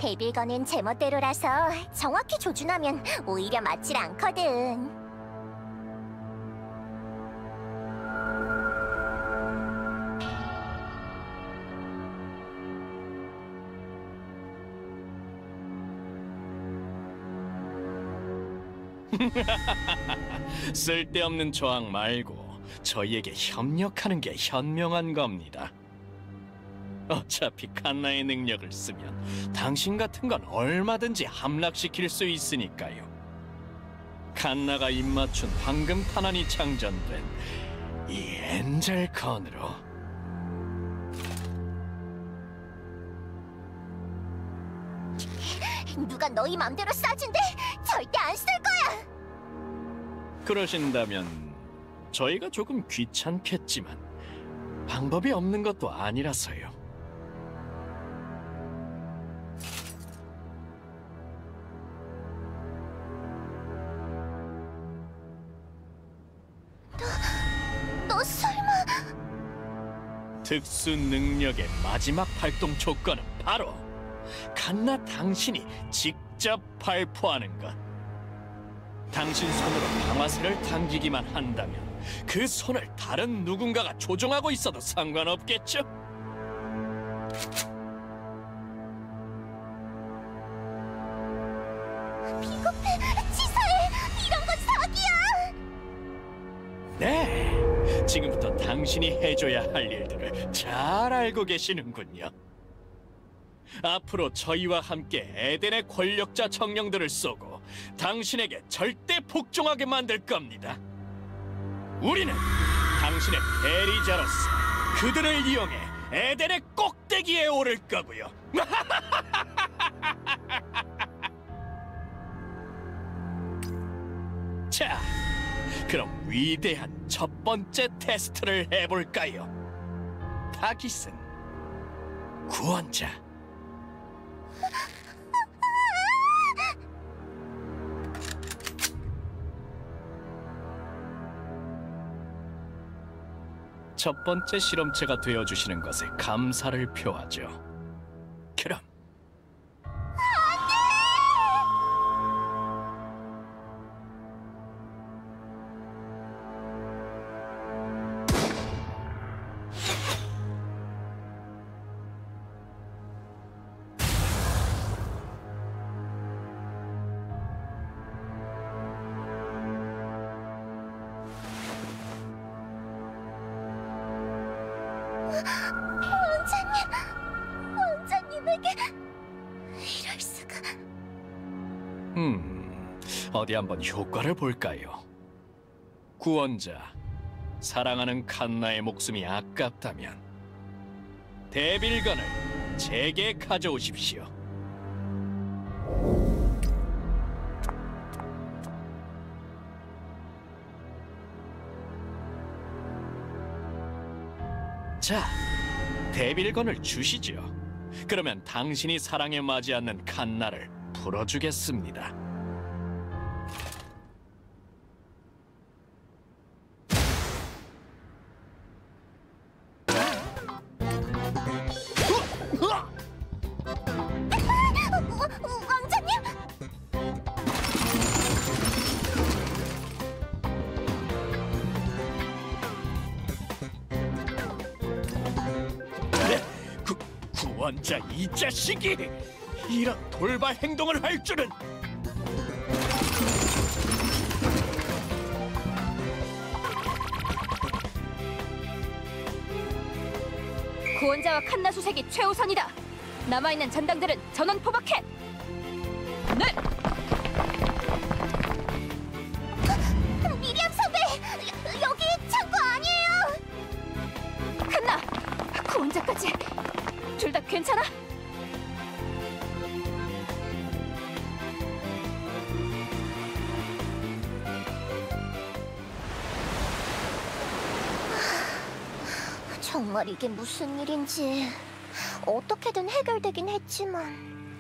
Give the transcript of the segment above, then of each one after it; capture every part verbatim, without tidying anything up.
데빌건은 제멋대로라서 정확히 조준하면 오히려 맞질 않거든. 쓸데없는 저항 말고 저희에게 협력하는 게 현명한 겁니다. 어차피 칸나의 능력을 쓰면 당신 같은 건 얼마든지 함락시킬 수 있으니까요. 칸나가 입맞춘 황금 탄환이 창전된 이 엔젤건으로. 누가 너희 맘대로 쏴준대? 절대 안 쓸 거야! 그러신다면 저희가 조금 귀찮겠지만 방법이 없는 것도 아니라서요. 너 설마... 특수 능력의 마지막 발동 조건은 바로 칸나 당신이 직접 발포하는 것. 당신 손으로 방아쇠를 당기기만 한다면 그 손을 다른 누군가가 조종하고 있어도 상관없겠죠? 비겁해! 치사해! 이런 건 사기야! 네, 지금부터 당신이 해줘야 할 일들을 잘 알고 계시는군요. 앞으로 저희와 함께 에덴의 권력자 정령들을 쏘고 당신에게 절대 복종하게 만들 겁니다. 우리는 당신의 대리자로서 그들을 이용해 에덴의 꼭대기에 오를 거고요. 자, 그럼 위대한 첫 번째 테스트를 해볼까요? 타깃은 구원자. 첫 번째 실험체가 되어주시는 것에 감사를 표하죠. 그럼 왕자님, 왕자님에게 이럴 수가... 음, 어디 한번 효과를 볼까요? 구원자, 사랑하는 칸나의 목숨이 아깝다면 데빌건을 제게 가져오십시오. 자, 데빌건을 주시죠. 그러면 당신이 사랑에 맞지 않는 칸나를 풀어주겠습니다. 왕자님! 구, 구원자 이 자식이 이런 돌발 행동을 할 줄은. 구원자와 칸나 수색이 최우선이다. 남아있는 전당들은 전원 포박해. 네. 미리암 선배! 여기 창고 아니에요! 칸나, 구원자까지 둘 다 괜찮아? 정말 이게 무슨 일인지 어떻게든 해결되긴 했지만...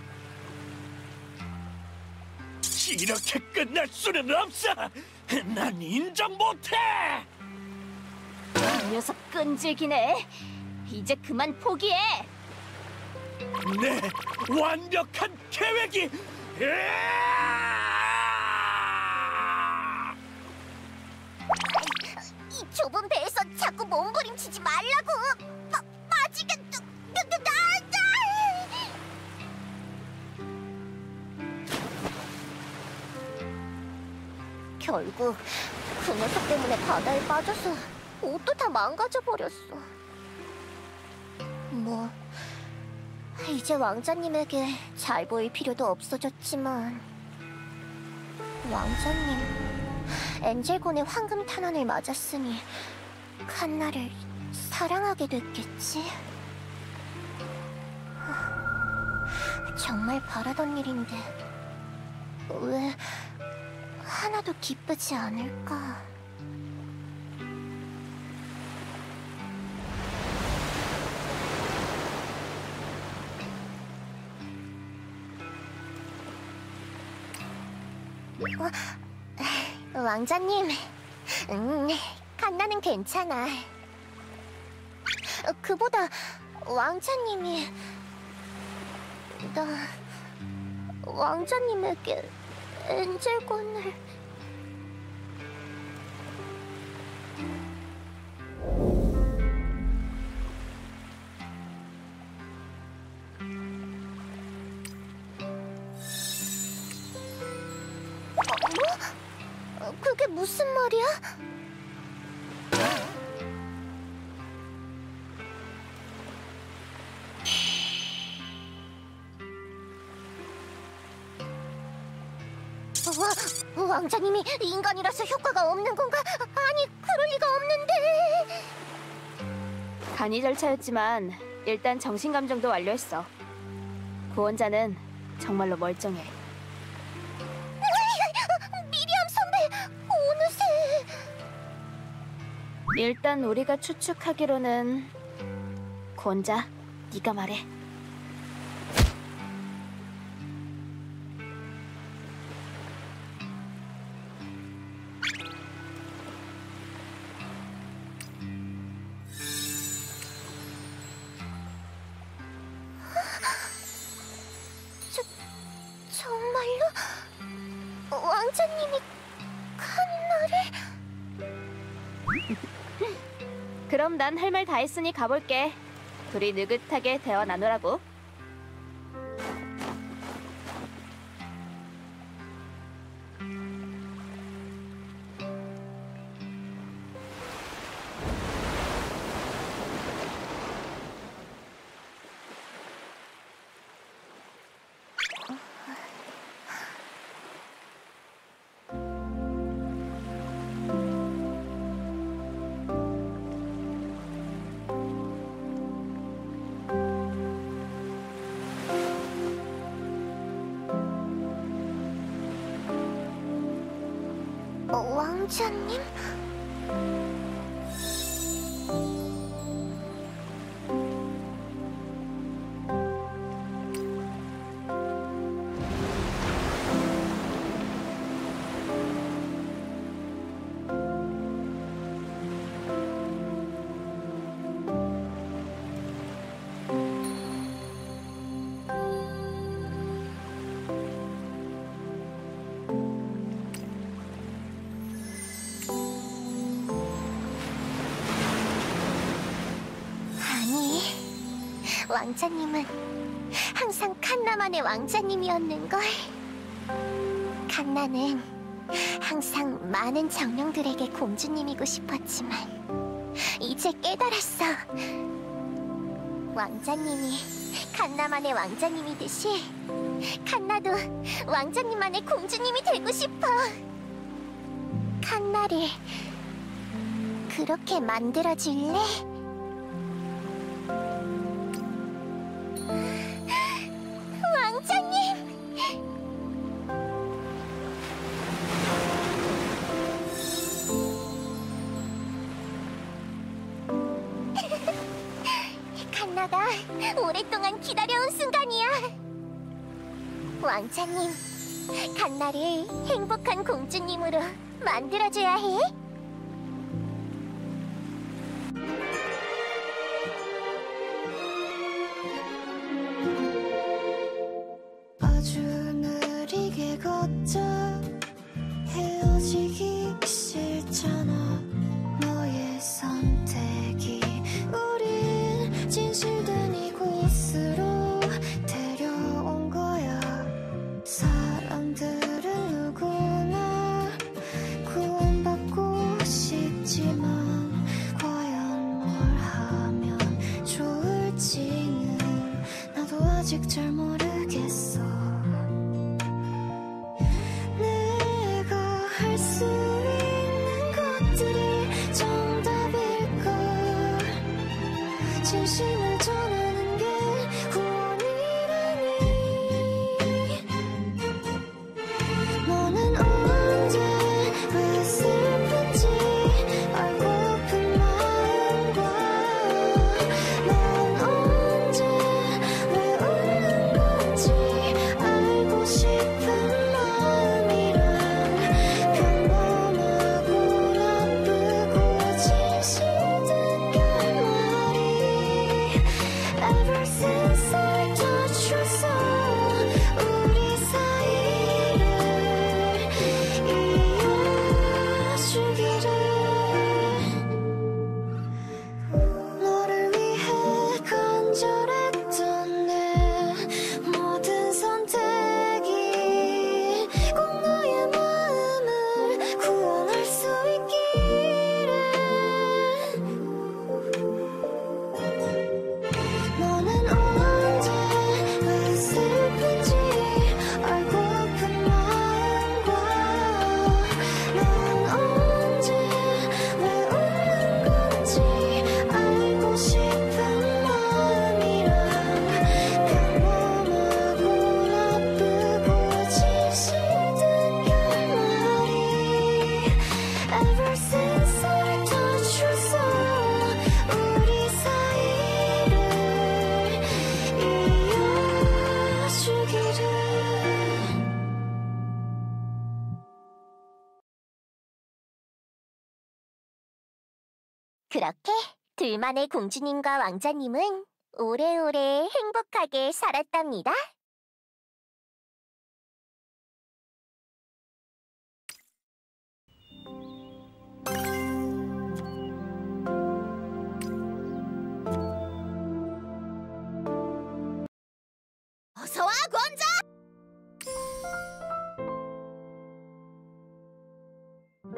이렇게 끝날 수는 없어! 난 인정 못해! 이 녀석 끈질기네. 이제 그만 포기해. 내 완벽한 계획이 으아! 이 좁은 배에서 자꾸 몸부림치지 말라고. 빠, 빠지겠다. 나, 나, 나, 나. 결국 그 녀석 때문에 바다에 빠져서 옷도 다 망가져 버렸어. 뭐 이제 왕자님에게 잘 보일 필요도 없어졌지만, 왕자님 엔젤곤의 황금 탄환을 맞았으니 칸나를 사랑하게 됐겠지? 정말 바라던 일인데 왜 하나도 기쁘지 않을까? 어, 왕자님, 음, 칸나는 괜찮아. 어, 그보다 왕자님이 나 왕자님에게 엔젤권을 어, 그게 무슨 말이야? 와, 왕자님이 인간이라서 효과가 없는 건가? 아니, 그럴 리가 없는데. 간이 절차였지만 일단 정신감정도 완료했어. 구원자는 정말로 멀쩡해. 미리암 선배, 어느새. 일단 우리가 추측하기로는 구원자, 네가 말해. 저, 정말로? 왕자님이 칸나를? 그럼 난 할 말 다 했으니 가볼게. 둘이 느긋하게 대화 나누라고. 어, 왕자님? 아니, 왕자님은 항상 칸나만의 왕자님이었는걸. 칸나는 항상 많은 정령들에게 공주님이고 싶었지만 이제 깨달았어. 왕자님이 칸나만의 왕자님이듯이 칸나도 왕자님만의 공주님이 되고 싶어. 칸나를 그렇게 만들어줄래? 왕자님! 칸나가 오랫동안 기다려온 순간이야. 왕자님, 칸나를 행복한 공주님으로 만들어줘야 해. 느리게 걷자. 헤어지기 싫잖아. 너의 선택이 우린 진실된 이곳으로 데려온 거야. 사람들은 누구나 구원받고 싶지만 과연 뭘 하면 좋을지는 나도 아직 잘 모르겠어. 내가 할 수 있는 것들이 정답일까? 진심을 전하는 게 구원이라니. 너는 언제 왜 슬픈지 알고픈 마음과 넌 언제 왜 웃는 건지 알고 싶은 마음이란 평범하고 나쁘고 진실된 결말이 Ever since I touched your soul 우리 사이를 이어주기를. 너를 위해 간절했던 내 모든 선택이 꼭 너의 마음을 구원할 수 있기를. 너는 언제 왜 슬픈지 알고픈 마음과 넌 언제 왜 웃는 건지 알고 싶은 마음이란 평범하고 나쁘고 진실된 결말이 Ever since I touched your soul 우리 사이를 이어주기를. 그렇게 둘만의 공주님과 왕자님은 오래오래 행복하게 살았답니다. 어서와, 권자!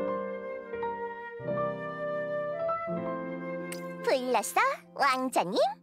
불렀어, 왕자님?